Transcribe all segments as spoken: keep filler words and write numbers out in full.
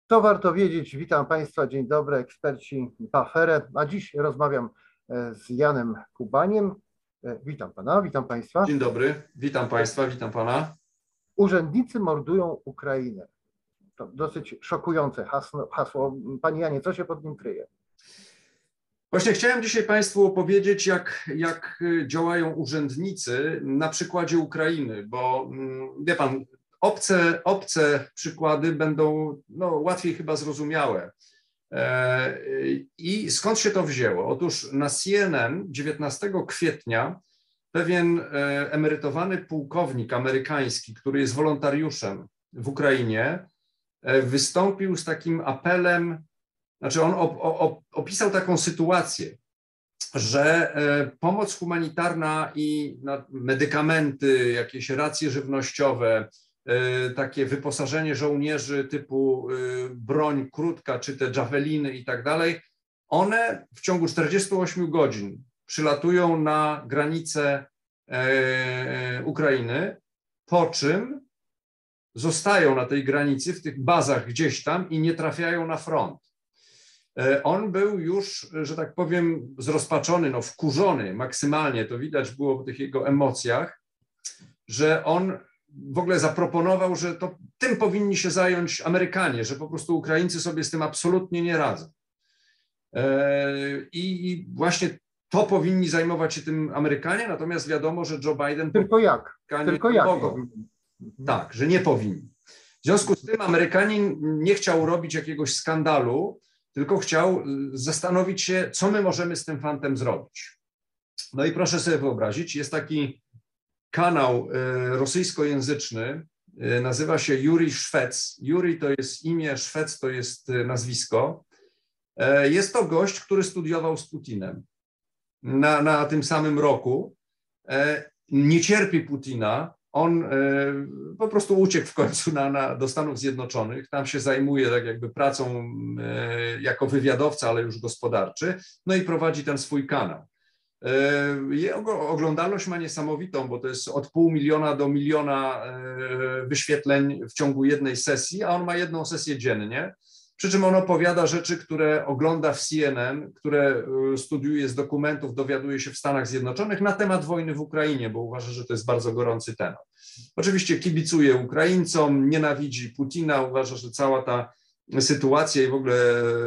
To warto wiedzieć. Witam Państwa, dzień dobry, eksperci P A F R E. A dziś rozmawiam e, z Janem Kubaniem. E, Witam Pana, witam Państwa. Dzień dobry, witam Państwa, witam Pana. Urzędnicy mordują Ukrainę. To dosyć szokujące hasło. hasło. Panie Janie, co się pod nim kryje? Właśnie chciałem dzisiaj Państwu opowiedzieć, jak, jak działają urzędnicy na przykładzie Ukrainy, bo wie Pan, obce, obce przykłady będą no, łatwiej chyba zrozumiałe. I skąd się to wzięło? Otóż na C N N dziewiętnastego kwietnia pewien emerytowany pułkownik amerykański, który jest wolontariuszem w Ukrainie, wystąpił z takim apelem. Znaczy on op, op, opisał taką sytuację, że pomoc humanitarna i medykamenty, jakieś racje żywnościowe, takie wyposażenie żołnierzy typu broń krótka, czy te javeliny i tak dalej, one w ciągu czterdziestu ośmiu godzin przylatują na granicę Ukrainy, po czym zostają na tej granicy, w tych bazach gdzieś tam i nie trafiają na front. On był już, że tak powiem, zrozpaczony, no wkurzony maksymalnie, to widać było w tych jego emocjach, że on w ogóle zaproponował, że to tym powinni się zająć Amerykanie, że po prostu Ukraińcy sobie z tym absolutnie nie radzą. I właśnie to powinni zajmować się tym Amerykanie, natomiast wiadomo, że Joe Biden... Tylko jak? Tylko jak mogą. powinni? Tak, że nie powinni. W związku z tym Amerykanin nie chciał robić jakiegoś skandalu, tylko chciał zastanowić się, co my możemy z tym fantem zrobić. No i proszę sobie wyobrazić, jest taki kanał rosyjskojęzyczny, nazywa się Yuri Szwec. Yuri to jest imię, Szwec to jest nazwisko. Jest to gość, który studiował z Putinem na, na tym samym roku. Nie cierpi Putina. On po prostu uciekł w końcu na, na, do Stanów Zjednoczonych, tam się zajmuje tak jakby pracą jako wywiadowca, ale już gospodarczy, no i prowadzi ten swój kanał. Jego oglądalność ma niesamowitą, bo to jest od pół miliona do miliona wyświetleń w ciągu jednej sesji, a on ma jedną sesję dziennie. Przy czym on opowiada rzeczy, które ogląda w C N N, które studiuje z dokumentów, dowiaduje się w Stanach Zjednoczonych na temat wojny w Ukrainie, bo uważa, że to jest bardzo gorący temat. Oczywiście kibicuje Ukraińcom, nienawidzi Putina, uważa, że cała ta sytuacja i w ogóle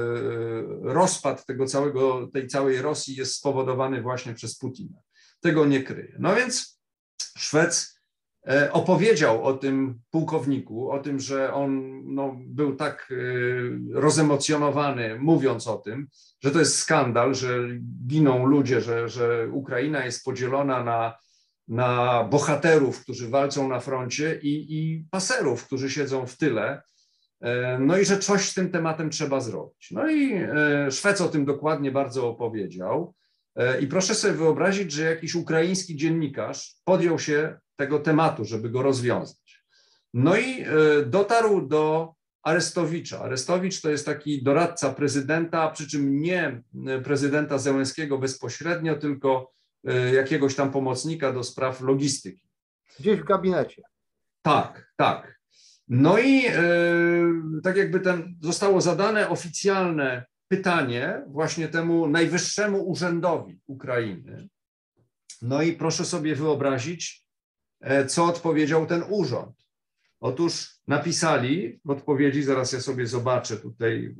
rozpad tego całego, tej całej Rosji jest spowodowany właśnie przez Putina. Tego nie kryje. No więc Szwec opowiedział o tym pułkowniku, o tym, że on no, był tak rozemocjonowany, mówiąc o tym, że to jest skandal, że giną ludzie, że, że Ukraina jest podzielona na, na bohaterów, którzy walczą na froncie i, i paserów, którzy siedzą w tyle. No i że coś z tym tematem trzeba zrobić. No i Szwec o tym dokładnie bardzo opowiedział. I proszę sobie wyobrazić, że jakiś ukraiński dziennikarz podjął się tego tematu, żeby go rozwiązać. No i dotarł do Arestowicza. Arestowicz to jest taki doradca prezydenta, przy czym nie prezydenta Zełenskiego bezpośrednio, tylko jakiegoś tam pomocnika do spraw logistyki. Gdzieś w gabinecie. Tak, tak. No i tak jakby ten, zostało zadane oficjalne pytanie właśnie temu najwyższemu urzędowi Ukrainy. No i proszę sobie wyobrazić, co odpowiedział ten urząd. Otóż napisali w odpowiedzi, zaraz ja sobie zobaczę tutaj,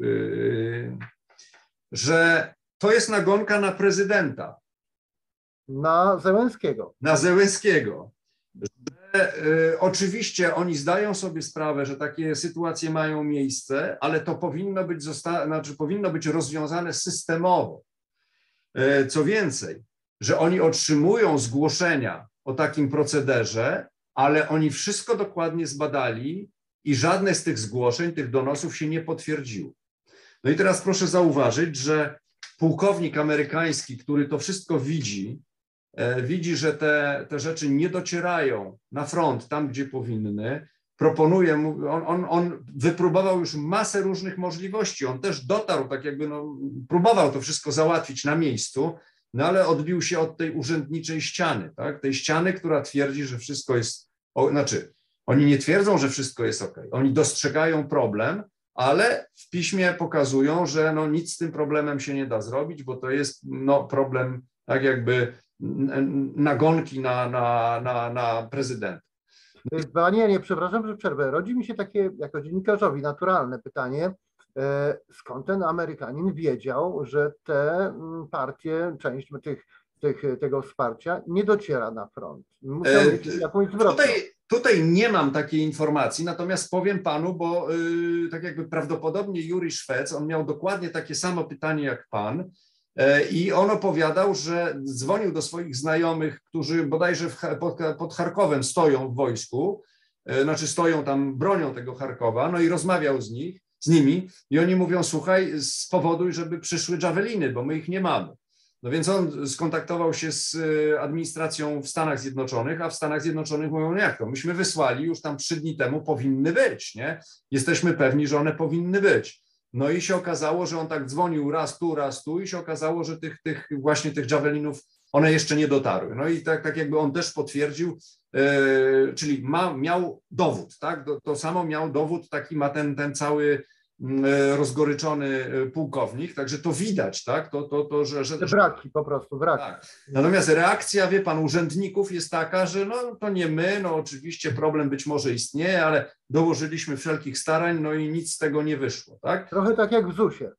że to jest nagonka na prezydenta. Na Zełenskiego. Na Zełenskiego. Że, y, oczywiście oni zdają sobie sprawę, że takie sytuacje mają miejsce, ale to powinno być, zosta- znaczy, powinno być rozwiązane systemowo. Y, co więcej, że oni otrzymują zgłoszenia o takim procederze, ale oni wszystko dokładnie zbadali i żadne z tych zgłoszeń, tych donosów się nie potwierdziło. No i teraz proszę zauważyć, że pułkownik amerykański, który to wszystko widzi, widzi, że te, te rzeczy nie docierają na front, tam gdzie powinny, proponuje, on, on, on wypróbował już masę różnych możliwości, on też dotarł, tak jakby no, próbował to wszystko załatwić na miejscu, no ale odbił się od tej urzędniczej ściany, tak? Tej ściany, która twierdzi, że wszystko jest, o, znaczy oni nie twierdzą, że wszystko jest ok, oni dostrzegają problem, ale w piśmie pokazują, że no nic z tym problemem się nie da zrobić, bo to jest no problem tak jakby nagonki na, na, na, na prezydenta. Panie Janie, przepraszam, że przerwę. Rodzi mi się takie, jako dziennikarzowi, naturalne pytanie, skąd ten Amerykanin wiedział, że te partie, część tych, tych, tego wsparcia nie dociera na front? Musiał mieć jakąś zwrotną. Tutaj, tutaj nie mam takiej informacji, natomiast powiem panu, bo yy, tak jakby prawdopodobnie Juri Szwec, on miał dokładnie takie samo pytanie jak pan, i on opowiadał, że dzwonił do swoich znajomych, którzy bodajże w, pod, pod Charkowem stoją w wojsku, znaczy stoją tam, bronią tego Charkowa, no i rozmawiał z nich, z nimi i oni mówią, słuchaj, spowoduj, żeby przyszły Javeliny, bo my ich nie mamy. No więc on skontaktował się z administracją w Stanach Zjednoczonych, a w Stanach Zjednoczonych mówią, no jak to, myśmy wysłali już tam trzy dni temu, powinny być, nie? Jesteśmy pewni, że one powinny być. No i się okazało, że on tak dzwonił raz tu, raz tu i się okazało, że tych, tych właśnie tych Javelinów, one jeszcze nie dotarły. No i tak, tak jakby on też potwierdził, e, czyli ma, miał dowód, tak? To, to samo miał dowód, taki ma ten, ten cały e, rozgoryczony pułkownik, także to widać, tak? To, to, to, że, że, Te braki po prostu, braki. Tak. Natomiast reakcja, wie pan, urzędników jest taka, że no to nie my, no oczywiście problem być może istnieje, ale dołożyliśmy wszelkich starań, no i nic z tego nie wyszło, tak? Trochę tak jak w zusie.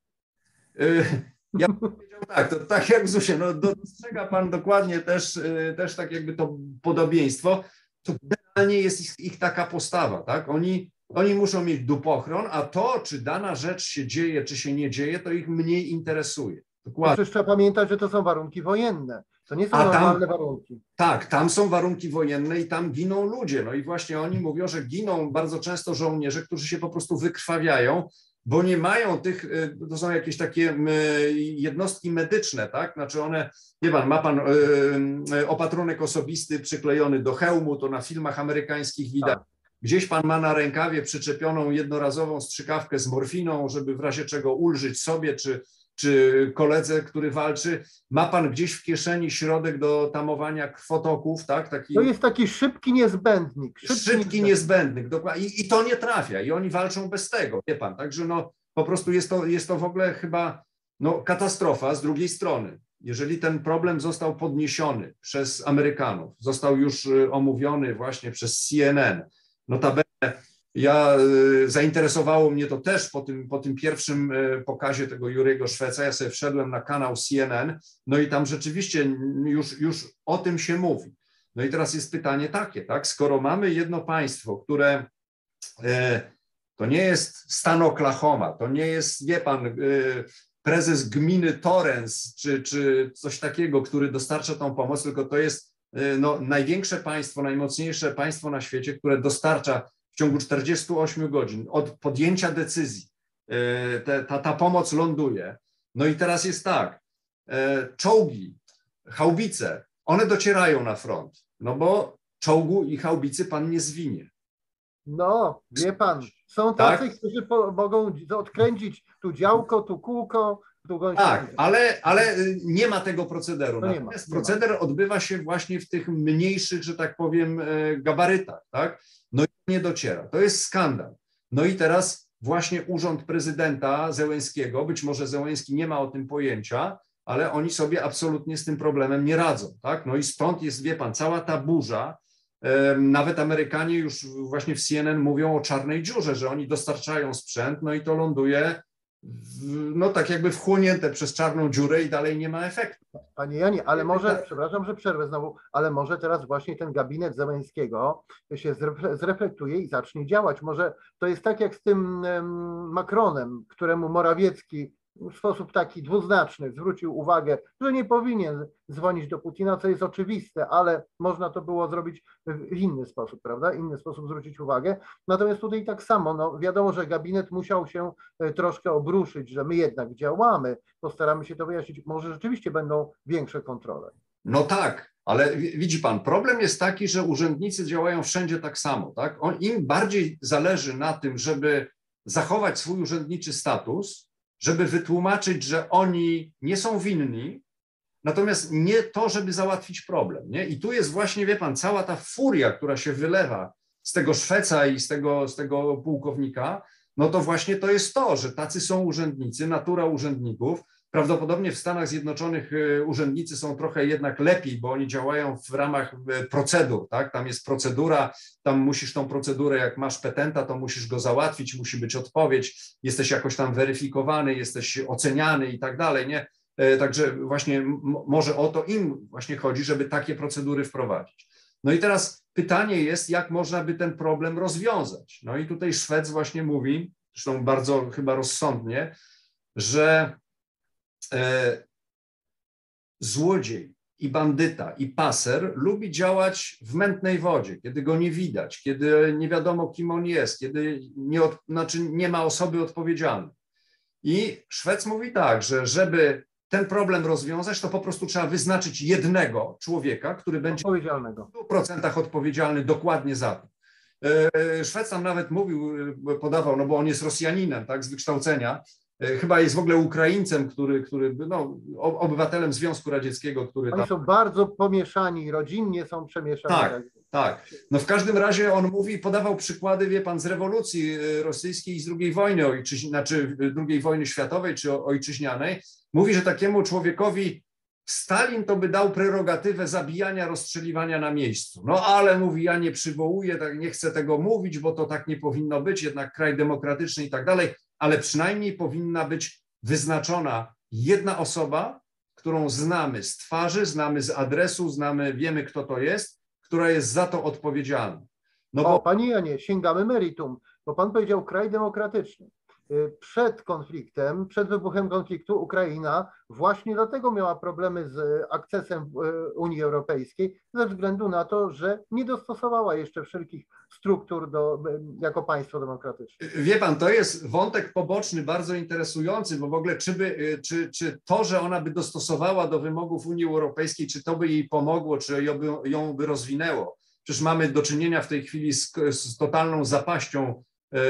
Ja bym powiedział tak, to tak jak w zusie, no dostrzega pan dokładnie też, też tak jakby to podobieństwo, to generalnie jest ich, ich taka postawa, tak? Oni, oni muszą mieć dupochron, a to, czy dana rzecz się dzieje, czy się nie dzieje, to ich mniej interesuje. Dokładnie. Przecież trzeba pamiętać, że to są warunki wojenne. To nie są A normalne tam, warunki. Tak, tam są warunki wojenne i tam giną ludzie. No i właśnie oni mówią, że giną bardzo często żołnierze, którzy się po prostu wykrwawiają, bo nie mają tych, to są jakieś takie jednostki medyczne, tak? Znaczy one, wie pan, ma pan opatrunek osobisty przyklejony do hełmu, to na filmach amerykańskich widać. Tak. Gdzieś pan ma na rękawie przyczepioną jednorazową strzykawkę z morfiną, żeby w razie czego ulżyć sobie, czy czy koledze, który walczy, ma pan gdzieś w kieszeni środek do tamowania krwotoków, tak? Taki, to jest taki szybki niezbędnik. Szybki, szybki niezbędnik, dokładnie. I, I to nie trafia. I oni walczą bez tego, wie pan. Także no, po prostu jest to, jest to w ogóle chyba no, katastrofa z drugiej strony. Jeżeli ten problem został podniesiony przez Amerykanów, został już omówiony właśnie przez C N N, notabene ja, zainteresowało mnie to też po tym, po tym pierwszym pokazie tego Juriego Szweca. Ja sobie wszedłem na kanał C N N, no i tam rzeczywiście już, już o tym się mówi. No i teraz jest pytanie takie, tak? Skoro mamy jedno państwo, które e, to nie jest stan Oklahoma, to nie jest, wie pan, e, prezes gminy Torrens, czy, czy coś takiego, który dostarcza tą pomoc, tylko to jest e, no, największe państwo, najmocniejsze państwo na świecie, które dostarcza w ciągu czterdziestu ośmiu godzin od podjęcia decyzji te, ta, ta pomoc ląduje. No i teraz jest tak, czołgi, haubice, one docierają na front, no bo czołgu i haubicy pan nie zwinie. No, wie pan, są tacy, tak? którzy po, mogą odkręcić tu działko, tu kółko, tu gąsienicę. Tak, ale, ale nie ma tego procederu. No Natomiast nie ma, nie proceder ma. odbywa się właśnie w tych mniejszych, że tak powiem, gabarytach, tak? No i nie dociera. To jest skandal. No i teraz właśnie urząd prezydenta Zełenskiego, być może Zełenski nie ma o tym pojęcia, ale oni sobie absolutnie z tym problemem nie radzą, tak? No i stąd jest, wie pan, cała ta burza. Nawet Amerykanie już właśnie w C N N mówią o czarnej dziurze, że oni dostarczają sprzęt, no i to ląduje w, no tak jakby wchłonięte przez czarną dziurę i dalej nie ma efektu. Panie Janie, ale może, przepraszam, że przerwę znowu, ale może teraz właśnie ten gabinet Zełenskiego się zreflektuje i zacznie działać. Może to jest tak jak z tym Macronem, któremu Morawiecki w sposób taki dwuznaczny zwrócił uwagę, że nie powinien dzwonić do Putina, co jest oczywiste, ale można to było zrobić w inny sposób, prawda? Inny sposób zwrócić uwagę. Natomiast tutaj tak samo, no wiadomo, że gabinet musiał się troszkę obruszyć, że my jednak działamy, postaramy się to wyjaśnić. Może rzeczywiście będą większe kontrole. No tak, ale widzi pan, problem jest taki, że urzędnicy działają wszędzie tak samo, tak? On, im bardziej zależy na tym, żeby zachować swój urzędniczy status, żeby wytłumaczyć, że oni nie są winni, natomiast nie to, żeby załatwić problem. Nie? I tu jest właśnie, wie pan, cała ta furia, która się wylewa z tego Szweca i z tego, z tego pułkownika, no to właśnie to jest to, że tacy są urzędnicy, natura urzędników. Prawdopodobnie w Stanach Zjednoczonych urzędnicy są trochę jednak lepiej, bo oni działają w ramach procedur, tak? Tam jest procedura, tam musisz tą procedurę, jak masz petenta, to musisz go załatwić, musi być odpowiedź, jesteś jakoś tam weryfikowany, jesteś oceniany i tak dalej, nie? Także właśnie może o to im właśnie chodzi, żeby takie procedury wprowadzić. No i teraz pytanie jest, jak można by ten problem rozwiązać? No i tutaj Szwec właśnie mówi, zresztą bardzo chyba rozsądnie, że e, złodziej i bandyta i paser lubi działać w mętnej wodzie, kiedy go nie widać, kiedy nie wiadomo, kim on jest, kiedy nie, od, znaczy nie ma osoby odpowiedzialnej. I Szwec mówi tak, że żeby ten problem rozwiązać, to po prostu trzeba wyznaczyć jednego człowieka, który będzie w stu procentach odpowiedzialny dokładnie za to. Szwec tam nawet mówił, podawał, no bo on jest Rosjaninem, tak, z wykształcenia, chyba jest w ogóle Ukraińcem, który, który no, obywatelem Związku Radzieckiego, który Oni tam... są bardzo pomieszani, rodzinnie są przemieszani. Tak, tak. No w każdym razie on mówi, podawał przykłady, wie pan, z rewolucji rosyjskiej i z drugiej wojny ojczyźnianej, znaczy drugiej wojny światowej czy ojczyźnianej. Mówi, że takiemu człowiekowi Stalin to by dał prerogatywę zabijania, rozstrzeliwania na miejscu. No ale mówi, ja nie przywołuję, tak, nie chcę tego mówić, bo to tak nie powinno być, jednak kraj demokratyczny i tak dalej, ale przynajmniej powinna być wyznaczona jedna osoba, którą znamy z twarzy, znamy z adresu, znamy, wiemy, kto to jest, która jest za to odpowiedzialna. No bo... O, panie Janie, sięgamy meritum, bo pan powiedział kraj demokratyczny. Przed konfliktem, przed wybuchem konfliktu Ukraina właśnie dlatego miała problemy z akcesem Unii Europejskiej, ze względu na to, że nie dostosowała jeszcze wszelkich struktur do, jako państwo demokratyczne. Wie pan, to jest wątek poboczny, bardzo interesujący, bo w ogóle czy, by, czy, czy to, że ona by dostosowała do wymogów Unii Europejskiej, czy to by jej pomogło, czy ją by, ją by rozwinęło? Przecież mamy do czynienia w tej chwili z, z totalną zapaścią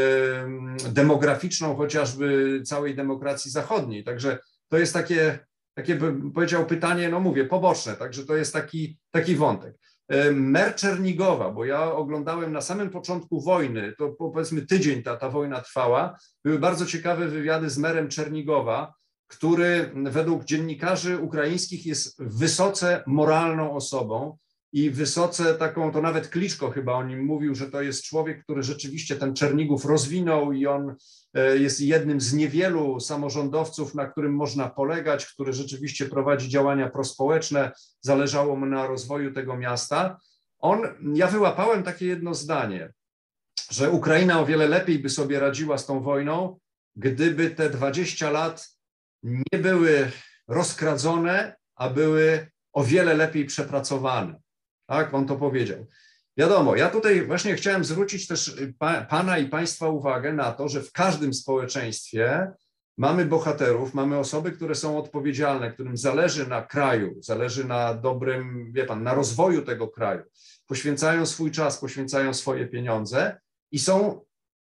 demograficzną chociażby całej demokracji zachodniej. Także to jest takie, takie bym powiedział pytanie, no mówię, poboczne, także to jest taki, taki wątek. Mer Czernigowa, bo ja oglądałem na samym początku wojny, to powiedzmy tydzień ta, ta wojna trwała, były bardzo ciekawe wywiady z merem Czernigowa, który według dziennikarzy ukraińskich jest wysoce moralną osobą, i wysoce taką, to nawet Kliczko chyba o nim mówił, że to jest człowiek, który rzeczywiście ten Czernigów rozwinął i on jest jednym z niewielu samorządowców, na którym można polegać, który rzeczywiście prowadzi działania prospołeczne, zależało mu na rozwoju tego miasta. On, ja wyłapałem takie jedno zdanie, że Ukraina o wiele lepiej by sobie radziła z tą wojną, gdyby te dwadzieścia lat nie były rozkradzone, a były o wiele lepiej przepracowane. Tak, on to powiedział. Wiadomo, ja tutaj właśnie chciałem zwrócić też pa, pana i państwa uwagę na to, że w każdym społeczeństwie mamy bohaterów, mamy osoby, które są odpowiedzialne, którym zależy na kraju, zależy na dobrym, wie pan, na rozwoju tego kraju. Poświęcają swój czas, poświęcają swoje pieniądze i są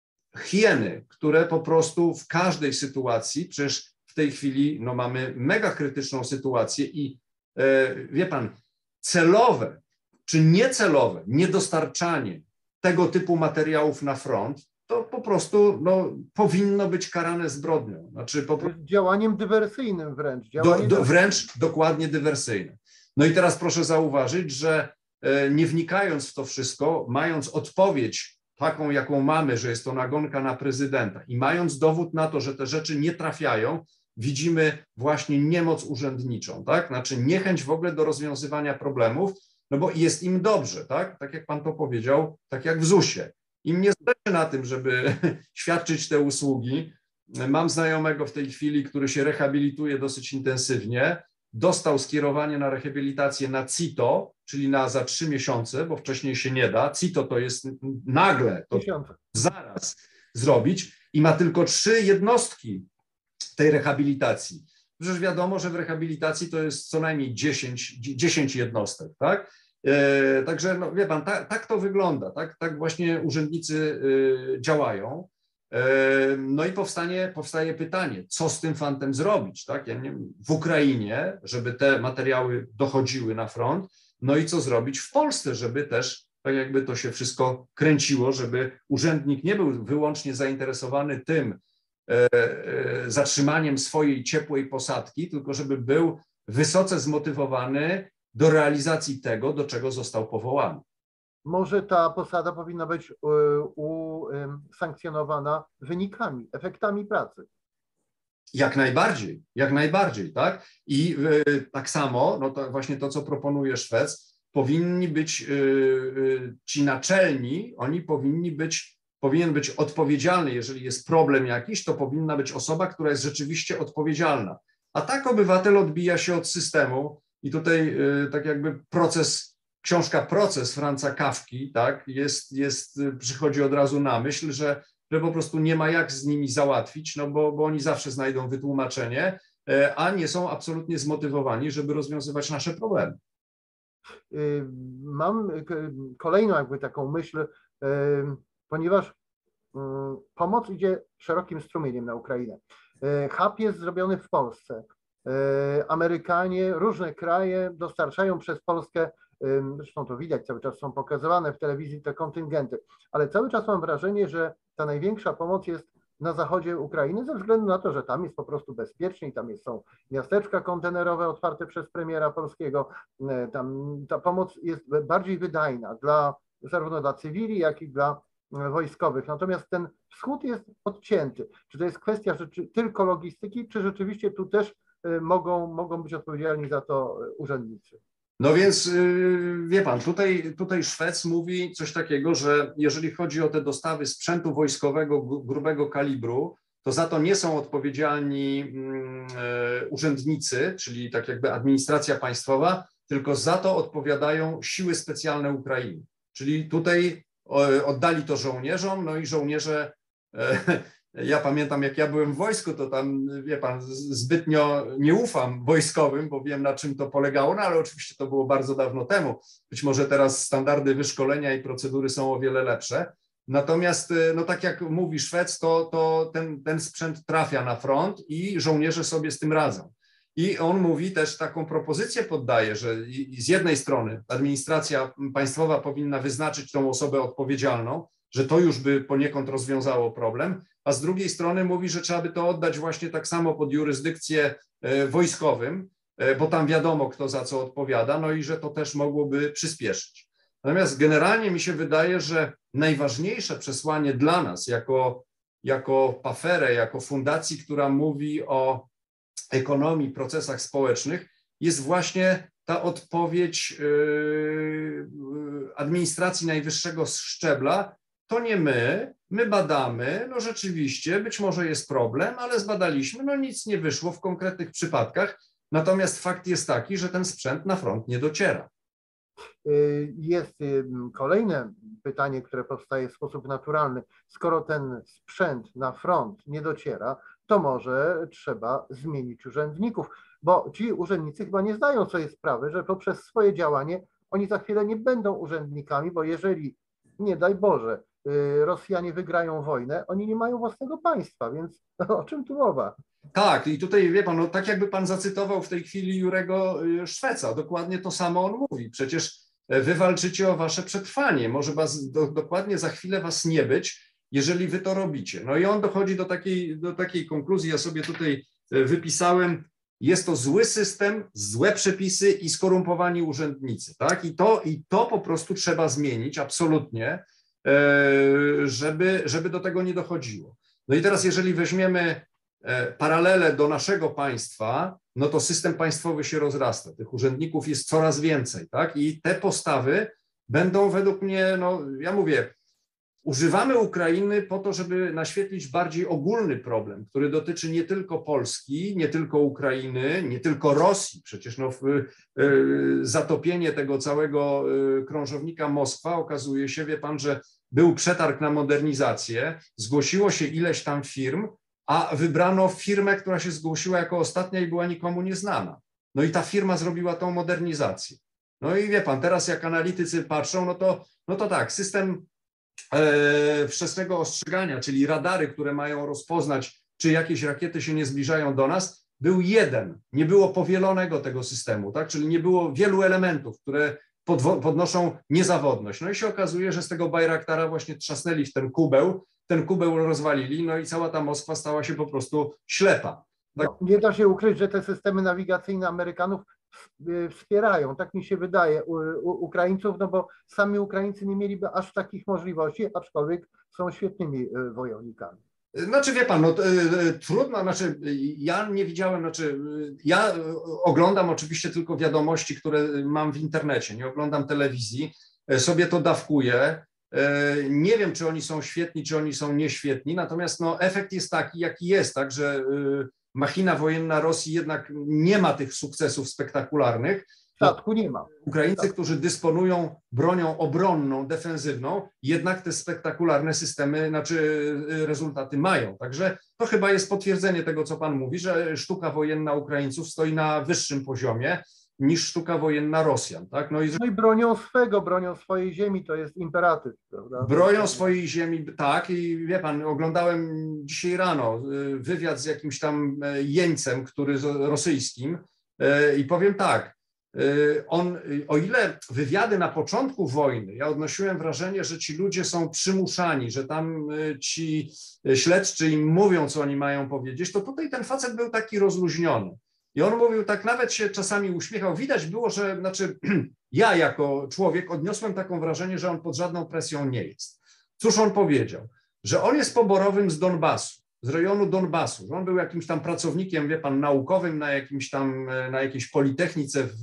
hieny, które po prostu w każdej sytuacji, przecież w tej chwili no, mamy mega krytyczną sytuację i e, wie pan, celowe czy niecelowe niedostarczanie tego typu materiałów na front, to po prostu no, powinno być karane zbrodnią. Znaczy, po prostu, działaniem dywersyjnym wręcz. Działaniem do, do, wręcz dokładnie dywersyjnym. No i teraz proszę zauważyć, że e, nie wnikając w to wszystko, mając odpowiedź taką, jaką mamy, że jest to nagonka na prezydenta i mając dowód na to, że te rzeczy nie trafiają, widzimy właśnie niemoc urzędniczą, tak? Znaczy niechęć w ogóle do rozwiązywania problemów, no bo jest im dobrze, tak? Tak jak pan to powiedział, tak jak w zusie. Im nie zależy na tym, żeby świadczyć te usługi. Mam znajomego w tej chwili, który się rehabilituje dosyć intensywnie, dostał skierowanie na rehabilitację na C I T O, czyli na za trzy miesiące, bo wcześniej się nie da. C I T O to jest nagle, to zaraz zrobić i ma tylko trzy jednostki tej rehabilitacji. Przecież wiadomo, że w rehabilitacji to jest co najmniej dziesięć, dziesięć jednostek, tak? E, także no, wie pan, tak, tak to wygląda, tak, tak właśnie urzędnicy e, działają. E, no i powstanie, powstaje pytanie, co z tym fantem zrobić, tak? Ja nie wiem, w Ukrainie, żeby te materiały dochodziły na front, no i co zrobić w Polsce, żeby też tak jakby to się wszystko kręciło, żeby urzędnik nie był wyłącznie zainteresowany tym e, e, zatrzymaniem swojej ciepłej posadki, tylko żeby był wysoce zmotywowany do realizacji tego, do czego został powołany. Może ta posada powinna być usankcjonowana wynikami, efektami pracy. Jak najbardziej, jak najbardziej, tak? I y, tak samo, no to właśnie to, co proponuje Szwec, powinni być y, y, ci naczelni, oni powinni być, powinien być odpowiedzialny, jeżeli jest problem jakiś, to powinna być osoba, która jest rzeczywiście odpowiedzialna. A tak obywatel odbija się od systemu i tutaj y, tak jakby proces, książka Proces Franza Kafki, tak, jest, jest, przychodzi od razu na myśl, że że po prostu nie ma jak z nimi załatwić, no bo, bo oni zawsze znajdą wytłumaczenie, a nie są absolutnie zmotywowani, żeby rozwiązywać nasze problemy. Mam kolejną jakby taką myśl, ponieważ pomoc idzie szerokim strumieniem na Ukrainę. Hub jest zrobiony w Polsce. Amerykanie, różne kraje dostarczają przez Polskę, zresztą to widać, cały czas są pokazywane w telewizji te kontyngenty, ale cały czas mam wrażenie, że ta największa pomoc jest na zachodzie Ukrainy ze względu na to, że tam jest po prostu bezpiecznie, tam jest, są miasteczka kontenerowe otwarte przez premiera polskiego, tam ta pomoc jest bardziej wydajna dla, zarówno dla cywili, jak i dla wojskowych. Natomiast ten wschód jest odcięty. Czy to jest kwestia rzeczy, tylko logistyki, czy rzeczywiście tu też mogą, mogą być odpowiedzialni za to urzędnicy? No więc wie pan, tutaj, tutaj Szwec mówi coś takiego, że jeżeli chodzi o te dostawy sprzętu wojskowego grubego kalibru, to za to nie są odpowiedzialni urzędnicy, czyli tak jakby administracja państwowa, tylko za to odpowiadają siły specjalne Ukrainy. Czyli tutaj oddali to żołnierzom, no i żołnierze, ja pamiętam jak ja byłem w wojsku, to tam, wie pan, zbytnio nie ufam wojskowym, bo wiem na czym to polegało, no ale oczywiście to było bardzo dawno temu. Być może teraz standardy wyszkolenia i procedury są o wiele lepsze. Natomiast, no tak jak mówi Szwec, to, to ten, ten sprzęt trafia na front i żołnierze sobie z tym radzą. I on mówi też, taką propozycję poddaje, że z jednej strony administracja państwowa powinna wyznaczyć tą osobę odpowiedzialną, że to już by poniekąd rozwiązało problem, a z drugiej strony mówi, że trzeba by to oddać właśnie tak samo pod jurysdykcję wojskowym, bo tam wiadomo, kto za co odpowiada, no i że to też mogłoby przyspieszyć. Natomiast generalnie mi się wydaje, że najważniejsze przesłanie dla nas jako, jako Paferę, jako fundacji, która mówi o ekonomii, procesach społecznych, jest właśnie ta odpowiedź administracji najwyższego szczebla. To nie my, my badamy, no rzeczywiście, być może jest problem, ale zbadaliśmy, no nic nie wyszło w konkretnych przypadkach, natomiast fakt jest taki, że ten sprzęt na front nie dociera. Jest kolejne pytanie, które powstaje w sposób naturalny. Skoro ten sprzęt na front nie dociera, to może trzeba zmienić urzędników, bo ci urzędnicy chyba nie zdają sobie sprawy, że poprzez swoje działanie oni za chwilę nie będą urzędnikami, bo jeżeli, nie daj Boże, Rosjanie wygrają wojnę, oni nie mają własnego państwa, więc o czym tu mowa? Tak, i tutaj wie pan, no, tak jakby pan zacytował w tej chwili Jurego Szweca, dokładnie to samo on mówi. Przecież wy walczycie o wasze przetrwanie, może was, do, dokładnie za chwilę was nie być, jeżeli wy to robicie. No i on dochodzi do takiej, do takiej konkluzji, ja sobie tutaj wypisałem, jest to zły system, złe przepisy i skorumpowani urzędnicy, tak? I to, i to po prostu trzeba zmienić, absolutnie, żeby, żeby do tego nie dochodziło. No i teraz, jeżeli weźmiemy paralele do naszego państwa, no to system państwowy się rozrasta, tych urzędników jest coraz więcej, tak? I te postawy będą według mnie, no ja mówię, używamy Ukrainy po to, żeby naświetlić bardziej ogólny problem, który dotyczy nie tylko Polski, nie tylko Ukrainy, nie tylko Rosji. Przecież no, zatopienie tego całego krążownika Moskwa, okazuje się, wie pan, że był przetarg na modernizację, zgłosiło się ileś tam firm, a wybrano firmę, która się zgłosiła jako ostatnia i była nikomu nieznana. No i ta firma zrobiła tą modernizację. No i wie pan, teraz jak analitycy patrzą, no to, no to tak, system e, wczesnego ostrzegania, czyli radary, które mają rozpoznać, czy jakieś rakiety się nie zbliżają do nas, był jeden, nie było powielonego tego systemu, tak? Czyli nie było wielu elementów, które podnoszą niezawodność. No i się okazuje, że z tego Bajraktara właśnie trzasnęli w ten kubeł, ten kubeł rozwalili, no i cała ta Moskwa stała się po prostu ślepa. Tak? No, nie da się ukryć, że te systemy nawigacyjne Amerykanów wspierają, tak mi się wydaje, u, u Ukraińców, no bo sami Ukraińcy nie mieliby aż takich możliwości, aczkolwiek są świetnymi wojownikami. Znaczy, wie pan, no, trudno, znaczy ja nie widziałem, znaczy ja oglądam oczywiście tylko wiadomości, które mam w internecie, nie oglądam telewizji, sobie to dawkuję. Nie wiem, czy oni są świetni, czy oni są nieświetni, natomiast no, efekt jest taki, jaki jest, tak, że machina wojenna Rosji jednak nie ma tych sukcesów spektakularnych. Statku nie ma. Ukraińcy, którzy dysponują bronią obronną, defensywną, jednak te spektakularne systemy, znaczy rezultaty mają. Także to chyba jest potwierdzenie tego, co pan mówi, że sztuka wojenna Ukraińców stoi na wyższym poziomie niż sztuka wojenna Rosjan. Tak? No, i... no i bronią swego, bronią swojej ziemi, to jest imperatyw, prawda? Bronią swojej ziemi, tak, i wie pan, oglądałem dzisiaj rano wywiad z jakimś tam jeńcem, który rosyjskim, i powiem tak, on, o ile wywiady na początku wojny, ja odnosiłem wrażenie, że ci ludzie są przymuszani, że tam ci śledczy im mówią, co oni mają powiedzieć, to tutaj ten facet był taki rozluźniony. I on mówił, tak nawet się czasami uśmiechał. Widać było, że znaczy, ja jako człowiek odniosłem taką wrażenie, że on pod żadną presją nie jest. Cóż on powiedział? Że on jest poborowym z Donbasu, z rejonu Donbasu, że on był jakimś tam pracownikiem, wie pan, naukowym na jakimś tam, na jakiejś politechnice w,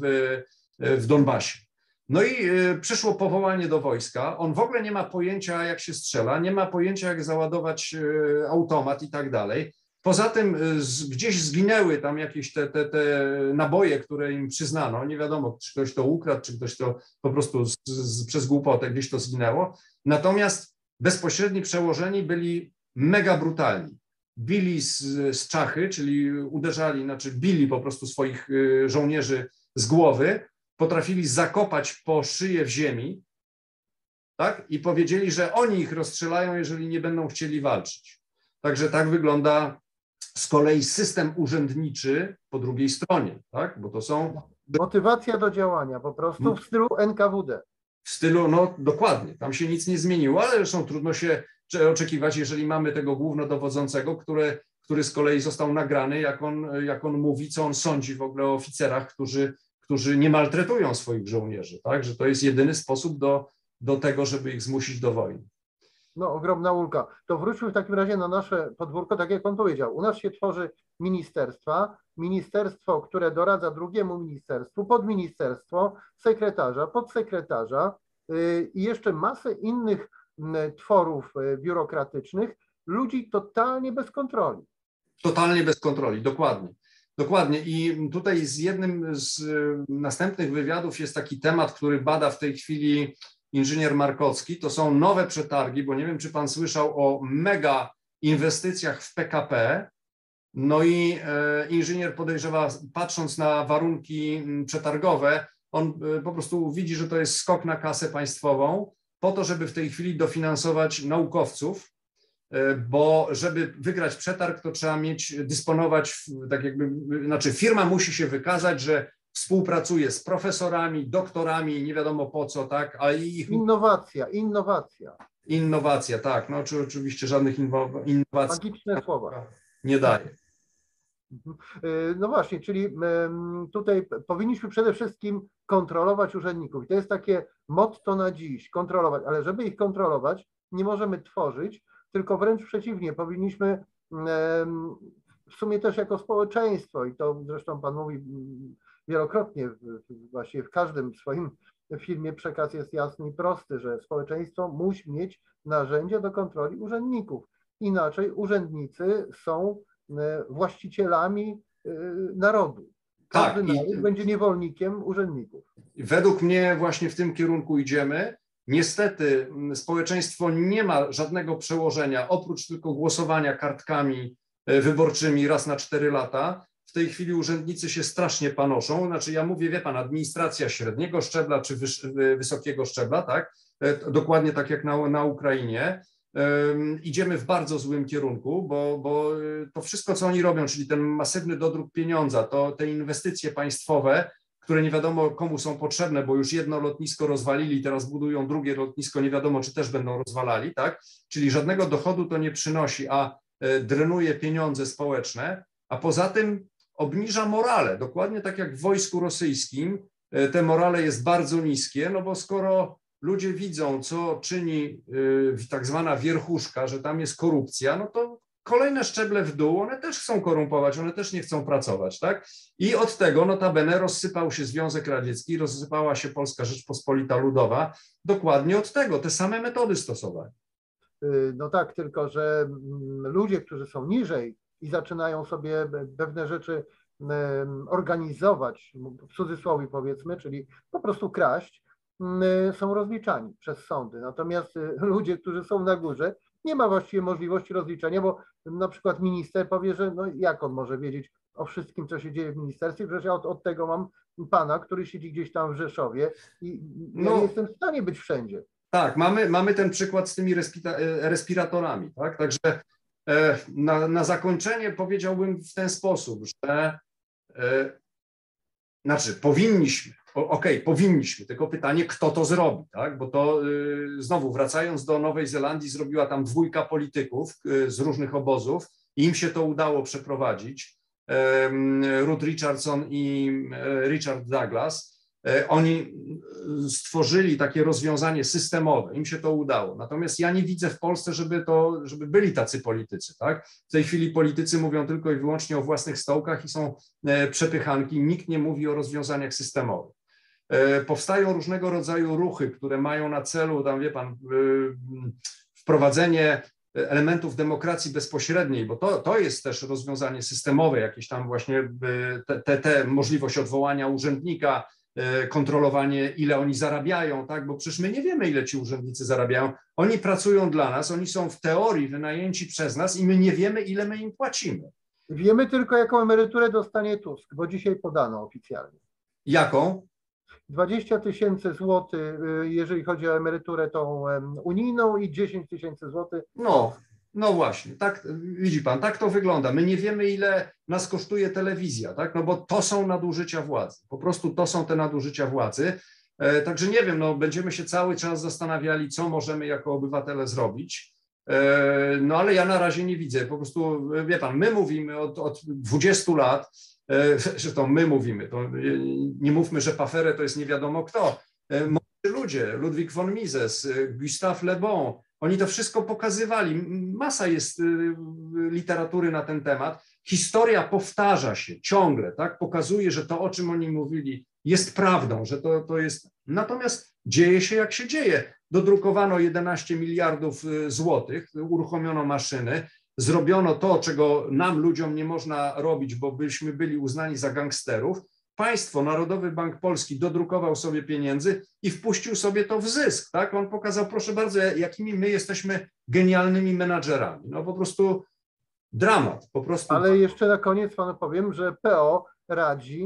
w Donbasie. No i przyszło powołanie do wojska. On w ogóle nie ma pojęcia, jak się strzela, nie ma pojęcia, jak załadować automat i tak dalej. Poza tym z, gdzieś zginęły tam jakieś te, te, te naboje, które im przyznano. Nie wiadomo, czy ktoś to ukradł, czy ktoś to po prostu z, z, przez głupotę gdzieś to zginęło. Natomiast bezpośredni przełożeni byli mega brutalni. Bili z, z czachy, czyli uderzali, znaczy bili po prostu swoich żołnierzy z głowy, potrafili zakopać po szyję w ziemi, tak? I powiedzieli, że oni ich rozstrzelają, jeżeli nie będą chcieli walczyć. Także tak wygląda z kolei system urzędniczy po drugiej stronie, tak? Bo to są... Motywacja do działania, po prostu w stylu N K W D. W stylu, no dokładnie, tam się nic nie zmieniło, ale zresztą trudno się oczekiwać, jeżeli mamy tego głównodowodzącego, który, który z kolei został nagrany, jak on, jak on mówi, co on sądzi w ogóle o oficerach, którzy, którzy nie maltretują swoich żołnierzy, tak? Że to jest jedyny sposób do, do tego, żeby ich zmusić do wojny. No, ogromna ulga. To wróćmy w takim razie na nasze podwórko, tak jak pan powiedział. U nas się tworzy ministerstwa, ministerstwo, które doradza drugiemu ministerstwu, podministerstwo, sekretarza, podsekretarza yy, i jeszcze masę innych yy, tworów yy, biurokratycznych, ludzi totalnie bez kontroli. Totalnie bez kontroli, dokładnie. Dokładnie. I tutaj z jednym z yy, następnych wywiadów jest taki temat, który bada w tej chwili inżynier Markowski, to są nowe przetargi, bo nie wiem, czy pan słyszał o mega inwestycjach w P K P. No i e, inżynier podejrzewa, patrząc na warunki przetargowe, on e, po prostu widzi, że to jest skok na kasę państwową, po to, żeby w tej chwili dofinansować naukowców, e, bo żeby wygrać przetarg, to trzeba mieć, dysponować, tak jakby, znaczy firma musi się wykazać, że współpracuje z profesorami, doktorami, nie wiadomo po co, tak? A ich... Innowacja, innowacja. Innowacja, tak. No czy, oczywiście żadnych innowacji Magiczne słowa nie daje. No właśnie, czyli tutaj powinniśmy przede wszystkim kontrolować urzędników. I to jest takie motto na dziś, kontrolować, ale żeby ich kontrolować, nie możemy tworzyć, tylko wręcz przeciwnie, powinniśmy w sumie też jako społeczeństwo, i to zresztą pan mówi wielokrotnie, właśnie w każdym swoim filmie przekaz jest jasny i prosty, że społeczeństwo musi mieć narzędzia do kontroli urzędników. Inaczej urzędnicy są właścicielami narodu. Każdy tak, naród i będzie niewolnikiem urzędników. Według mnie właśnie w tym kierunku idziemy. Niestety społeczeństwo nie ma żadnego przełożenia, oprócz tylko głosowania kartkami wyborczymi raz na cztery lata. W tej chwili urzędnicy się strasznie panoszą. Znaczy ja mówię, wie pan, administracja średniego szczebla czy wys wysokiego szczebla, tak? Dokładnie tak jak na, na Ukrainie. Um, idziemy w bardzo złym kierunku, bo, bo to wszystko, co oni robią, czyli ten masywny dodruk pieniądza, to te inwestycje państwowe, które nie wiadomo komu są potrzebne, bo już jedno lotnisko rozwalili, teraz budują drugie lotnisko, nie wiadomo czy też będą rozwalali, tak? Czyli żadnego dochodu to nie przynosi, a drenuje pieniądze społeczne, a poza tym obniża morale. Dokładnie tak jak w wojsku rosyjskim te morale jest bardzo niskie, no bo skoro ludzie widzą, co czyni tak zwana wierchuszka, że tam jest korupcja, no to kolejne szczeble w dół, one też chcą korumpować, one też nie chcą pracować, tak? I od tego notabene rozsypał się Związek Radziecki, rozsypała się Polska Rzeczpospolita Ludowa, dokładnie od tego, te same metody stosowali. No tak, tylko że ludzie, którzy są niżej i zaczynają sobie pewne rzeczy organizować, w cudzysłowie powiedzmy, czyli po prostu kraść, są rozliczani przez sądy. Natomiast ludzie, którzy są na górze, nie ma właściwie możliwości rozliczenia, bo na przykład minister powie, że no jak on może wiedzieć o wszystkim, co się dzieje w ministerstwie, przecież ja od, od tego mam pana, który siedzi gdzieś tam w Rzeszowie i ja no, nie jestem w stanie być wszędzie. Tak, mamy, mamy ten przykład z tymi respiratorami, tak? Także na, na zakończenie powiedziałbym w ten sposób, że e, znaczy powinniśmy, okej, okay, powinniśmy, tylko pytanie, kto to zrobi, tak? Bo to y, znowu wracając do Nowej Zelandii, zrobiła tam dwójka polityków y, z różnych obozów i im się to udało przeprowadzić. Y, Ruth Richardson i y, Richard Douglas. Y, oni stworzyli takie rozwiązanie systemowe, im się to udało. Natomiast ja nie widzę w Polsce, żeby to, żeby byli tacy politycy, tak? W tej chwili politycy mówią tylko i wyłącznie o własnych stołkach i są y, przepychanki, nikt nie mówi o rozwiązaniach systemowych. Powstają różnego rodzaju ruchy, które mają na celu, tam wie pan, wprowadzenie elementów demokracji bezpośredniej, bo to, to jest też rozwiązanie systemowe, jakieś tam właśnie te, te, te możliwość odwołania urzędnika, kontrolowanie, ile oni zarabiają, tak, bo przecież my nie wiemy, ile ci urzędnicy zarabiają. Oni pracują dla nas, oni są w teorii wynajęci przez nas i my nie wiemy, ile my im płacimy. Wiemy tylko, jaką emeryturę dostanie Tusk, bo dzisiaj podano oficjalnie. Jaką? dwadzieścia tysięcy złotych, jeżeli chodzi o emeryturę tą unijną i dziesięć tysięcy złotych. No, no właśnie, tak, widzi pan, tak to wygląda. My nie wiemy, ile nas kosztuje telewizja, tak, no bo to są nadużycia władzy, po prostu to są te nadużycia władzy. E, także nie wiem, no będziemy się cały czas zastanawiali, co możemy jako obywatele zrobić. E, no ale ja na razie nie widzę, po prostu, wie pan, my mówimy od, od dwudziestu lat, że to my mówimy, to nie mówmy, że Paffere to jest nie wiadomo kto. Mądrzy ludzie, Ludwik von Mises, Gustave Le Bon, oni to wszystko pokazywali. Masa jest literatury na ten temat. Historia powtarza się ciągle, tak? Pokazuje, że to, o czym oni mówili, jest prawdą, że to, to jest... Natomiast dzieje się, jak się dzieje. Dodrukowano jedenaście miliardów złotych, uruchomiono maszyny, zrobiono to, czego nam, ludziom, nie można robić, bo byśmy byli uznani za gangsterów. Państwo, Narodowy Bank Polski dodrukował sobie pieniędzy i wpuścił sobie to w zysk. Tak? On pokazał, proszę bardzo, jakimi my jesteśmy genialnymi menadżerami. No po prostu dramat. Po prostu... Ale jeszcze na koniec panu powiem, że P O radzi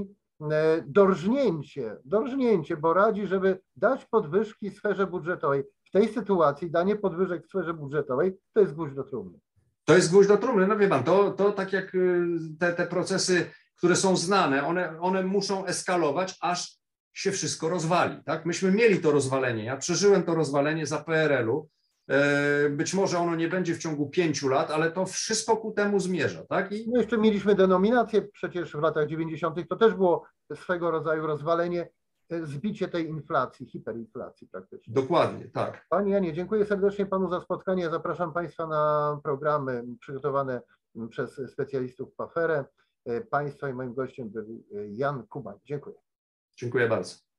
dorżnięcie, dorżnięcie, bo radzi, żeby dać podwyżki w sferze budżetowej. W tej sytuacji danie podwyżek w sferze budżetowej to jest gwóźdź do trumny. To jest gwóźdź do trumny, no wie pan, to, to tak jak te, te procesy, które są znane, one, one muszą eskalować, aż się wszystko rozwali, tak? Myśmy mieli to rozwalenie, ja przeżyłem to rozwalenie za P R L-u, być może ono nie będzie w ciągu pięciu lat, ale to wszystko ku temu zmierza, tak? I... No jeszcze mieliśmy denominację przecież w latach dziewięćdziesiątych, to też było swego rodzaju rozwalenie, zbicie tej inflacji, hiperinflacji praktycznie. Dokładnie, tak. Panie Janie, dziękuję serdecznie panu za spotkanie. Zapraszam państwa na programy przygotowane przez specjalistów Paffere. Państwa i moim gościem był Jan Kubań. Dziękuję. Dziękuję bardzo.